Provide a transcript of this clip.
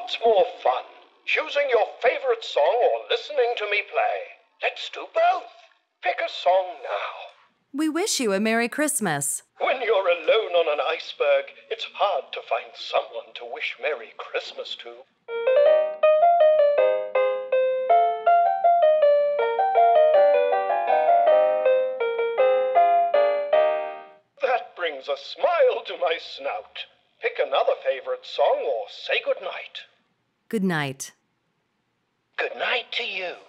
What's more fun, choosing your favorite song or listening to me play? Let's do both. Pick a song now. We wish you a Merry Christmas. When you're alone on an iceberg, it's hard to find someone to wish Merry Christmas to. That brings a smile to my snout. Pick another favorite song or say goodnight. Good night. Good night to you.